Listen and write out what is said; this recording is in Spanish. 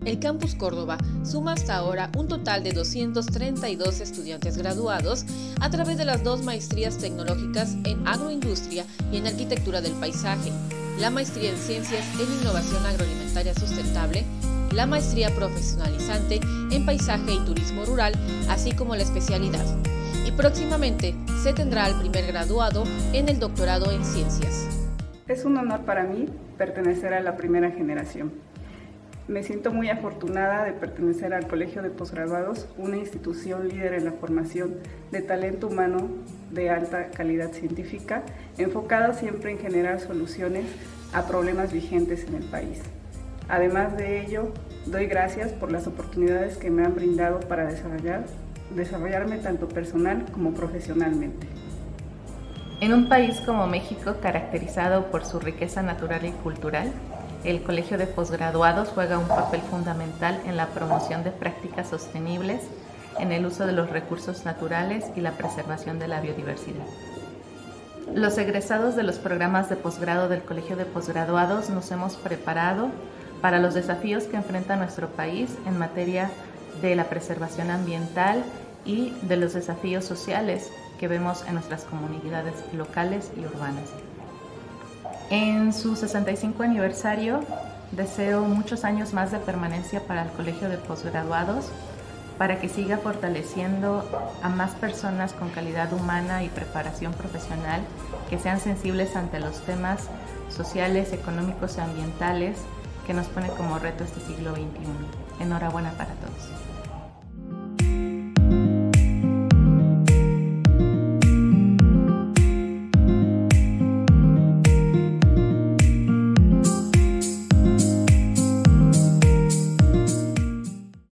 El Campus Córdoba suma hasta ahora un total de 232 estudiantes graduados a través de las 2 maestrías tecnológicas en agroindustria y en arquitectura del paisaje, la maestría en ciencias en innovación agroalimentaria sustentable, la maestría profesionalizante en paisaje y turismo rural, así como la especialidad. Y próximamente se tendrá al primer graduado en el doctorado en ciencias. Es un honor para mí pertenecer a la primera generación. Me siento muy afortunada de pertenecer al Colegio de Posgraduados, una institución líder en la formación de talento humano de alta calidad científica, enfocada siempre en generar soluciones a problemas vigentes en el país. Además de ello, doy gracias por las oportunidades que me han brindado para desarrollarme tanto personal como profesionalmente. En un país como México, caracterizado por su riqueza natural y cultural, el Colegio de Posgraduados juega un papel fundamental en la promoción de prácticas sostenibles, en el uso de los recursos naturales y la preservación de la biodiversidad. Los egresados de los programas de posgrado del Colegio de Posgraduados nos hemos preparado para los desafíos que enfrenta nuestro país en materia de la preservación ambiental y de los desafíos sociales que vemos en nuestras comunidades locales y urbanas. En su 65 aniversario, deseo muchos años más de permanencia para el Colegio de Posgraduados, para que siga fortaleciendo a más personas con calidad humana y preparación profesional que sean sensibles ante los temas sociales, económicos y ambientales que nos pone como reto este siglo XXI. Enhorabuena para todos.